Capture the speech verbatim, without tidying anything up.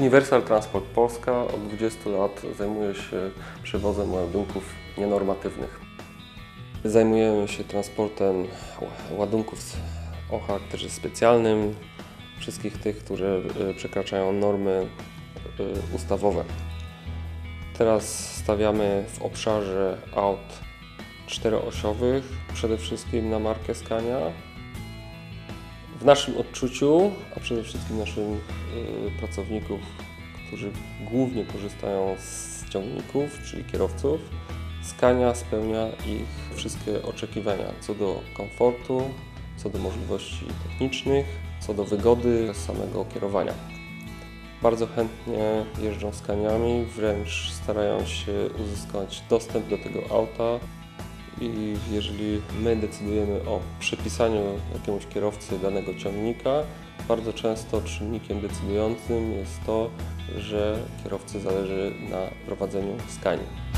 Universal Transport Polska od dwudziestu lat zajmuje się przewozem ładunków nienormatywnych. Zajmujemy się transportem ładunków o charakterze specjalnym, wszystkich tych, które przekraczają normy ustawowe. Teraz stawiamy w obszarze aut czteroosiowych, przede wszystkim na markę Scania. W naszym odczuciu, a przede wszystkim naszych pracowników, którzy głównie korzystają z ciągników, czyli kierowców, Scania spełnia ich wszystkie oczekiwania co do komfortu, co do możliwości technicznych, co do wygody samego kierowania. Bardzo chętnie jeżdżą Scaniami, wręcz starają się uzyskać dostęp do tego auta. I jeżeli my decydujemy o przypisaniu jakiemuś kierowcy danego ciągnika, bardzo często czynnikiem decydującym jest to, że kierowcy zależy na prowadzeniu Scanii.